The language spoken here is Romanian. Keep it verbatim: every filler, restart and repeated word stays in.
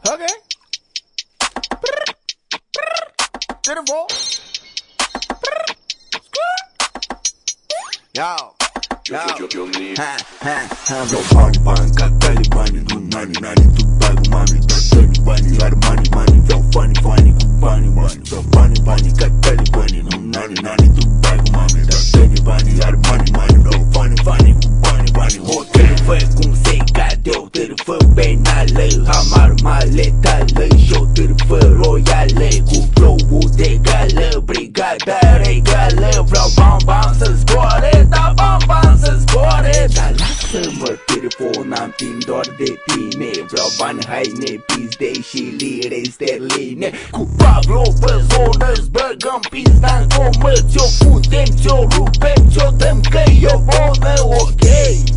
Ok. Beautiful. Yo. Yo. Ha, ha, ha. Vreau bani, bani, ca talibanii. Nu nany, nany, tu bagă, mami. Dar talibanii, Armani, mani. Vreau fani, fani, cu banii, bani. Vreau bani, bani, ca talibanii. Nu nany, nany, tu bagă, mami. Dar talibanii, Armani, mani. Vreau fani, fani, cu banii, bani. O târfă cum se cade, o târfă penală. Am arma, letală și o târfă royală. Cu flow-ul de gală, brigada, regală. Vreau bani, bani să zboare, da bani, bani să zboare. Dar lasă-mă, telefon, am timp doar de tine. Vreau bani, haine, pizde și lire sterline. Cu Pablo pe zonă, zbăgăm pizda în comă. Ți-o putem, ți-o rupem, ți-o dăm că e o bună, ok.